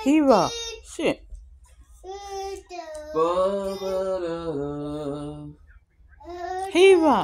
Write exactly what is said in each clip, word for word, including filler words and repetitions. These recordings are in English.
Hiva. Shit. Hiva.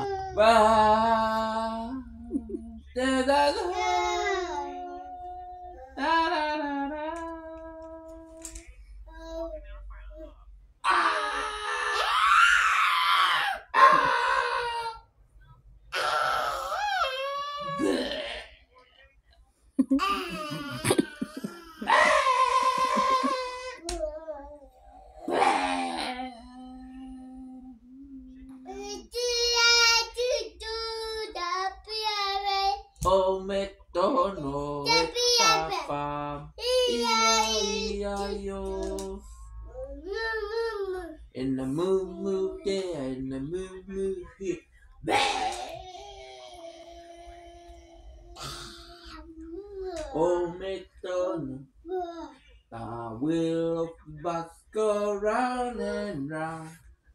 Oh, metono, etafam, iya-iya-yo. In the moo moo, yeah, in the moo moo, here. Oh, metono, the wheel of the bus go round and round.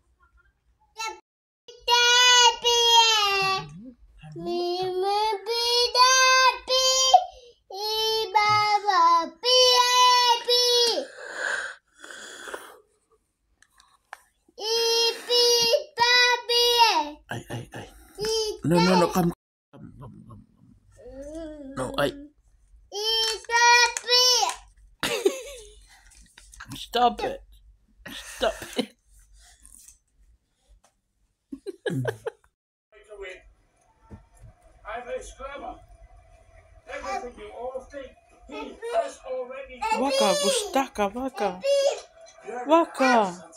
Ay, ay, ay. No, no, no, come, come, come, come. No, ay. Stop it. Stop it. I'm very clever. Everything you all think he has already. Waka, gustaka, waka. Waka.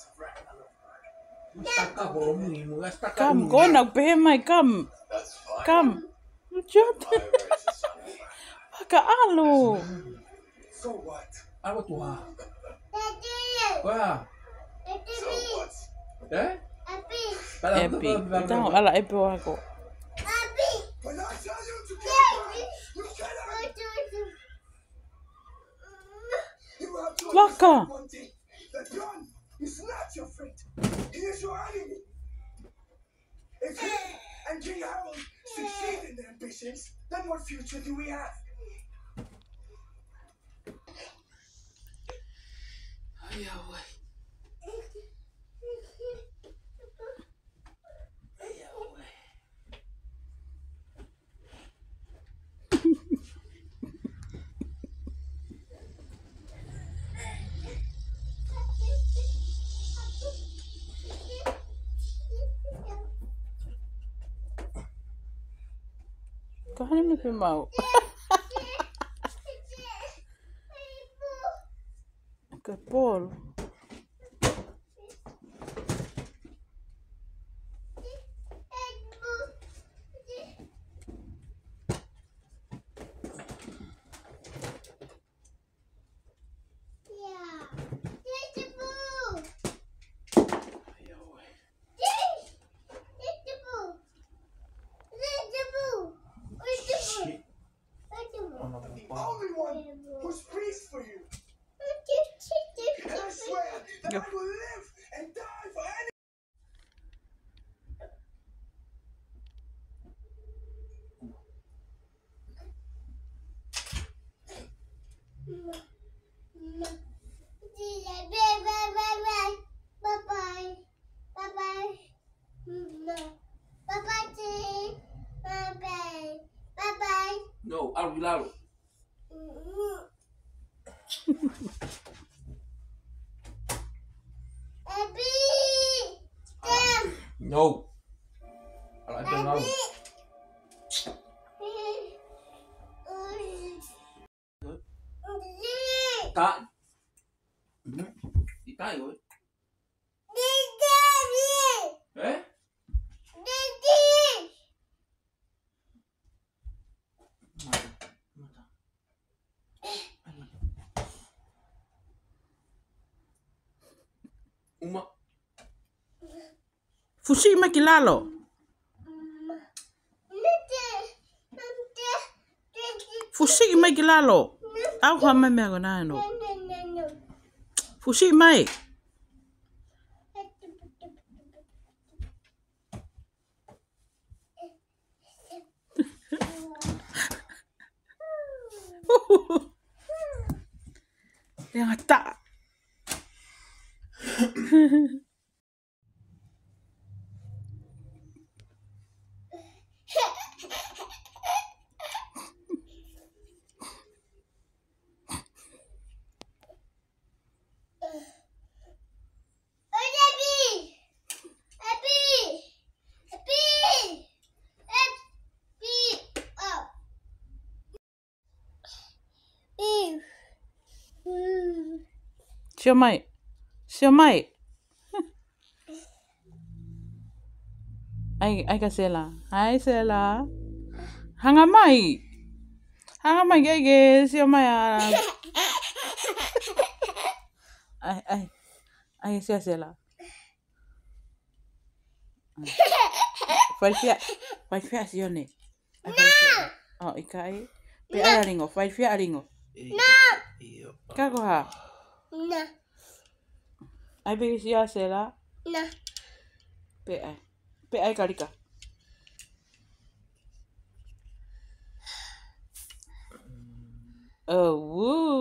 Come, go now, behind my come. Come. Jot. Waka, alo. So what? Ano tuha? Daddy. Wah. So what? Eh? Happy. Epi. Ito, ala, epi wako. Happy. When I tell you to get back, you cannot. You have to Waka. understand one thing. The gun is not your friend. He is your enemy. If he and King Harold succeed in their ambitions, then what future do we have? Kau ni mesti mau. Ke Paul. The only one who's pleased for you. And I swear that I will live and die for any. No, arreglalo. No. Ala ito na. Ta. Di tayo eh. Eh? Uma. Fusi makilalo. Fusi makilalo. Au hama me agona no. Fusi mai. Yang tak. Siomay. Siomay. Ay, ay ka Sela. Hi Sela. Hangamay. Hangamay gege. Siomay. Ay, ay. Ay, siya Sela. Falfia. Falfia sione. Oh, ikai. Pe ay aringo. Falfia aringo. No. Kako ha? No. Ay bigi siya Sela. No. Pe ay. Pe ay karika. Oh, woo.